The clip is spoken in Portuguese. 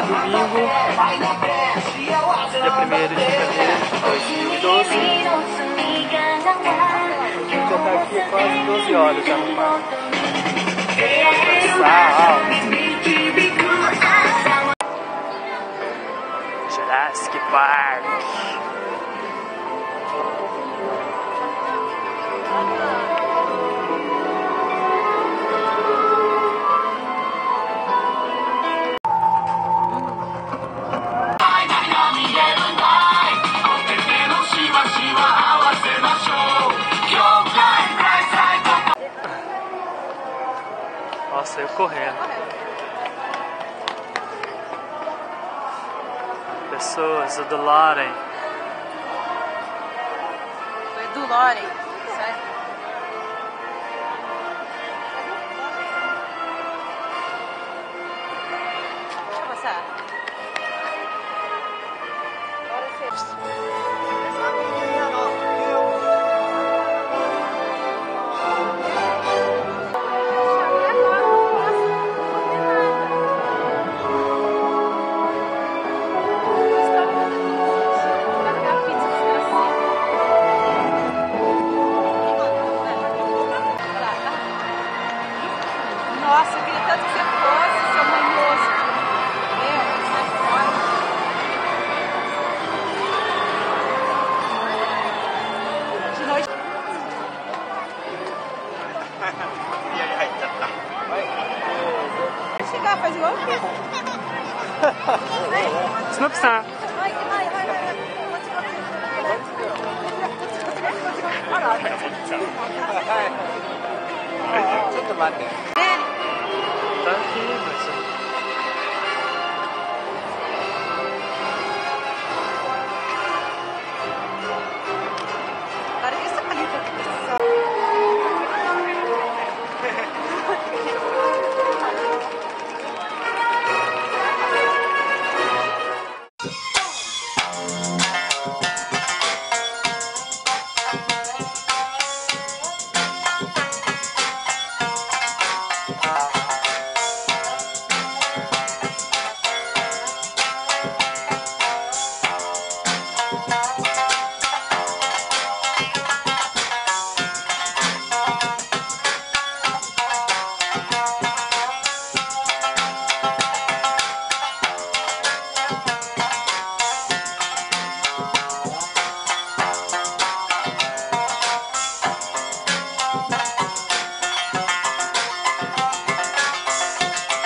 domingo, dia 1º de janeiro de 2012. Já tá aqui quase 12 horas já no parque. Jurassic Park. Nossa, eu correndo. Pessoas, o do Loren. Foi do Loren, certo? Deixa eu passar. Agora sim. Nossa, eu queria tanto que você fosse, seu manhoso. Meu, sai fora. De noite. Vai chegar, faz igual o quê? Snoopsa. Vai. Caraca. ちょっと待って。